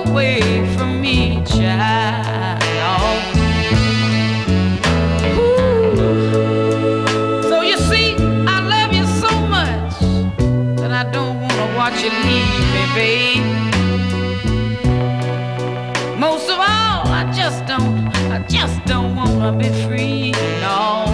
away from me, child. Ooh. So you see, I love you so much that I don't wanna watch you leave me, babe. Most of all, I just don't wanna be free, no.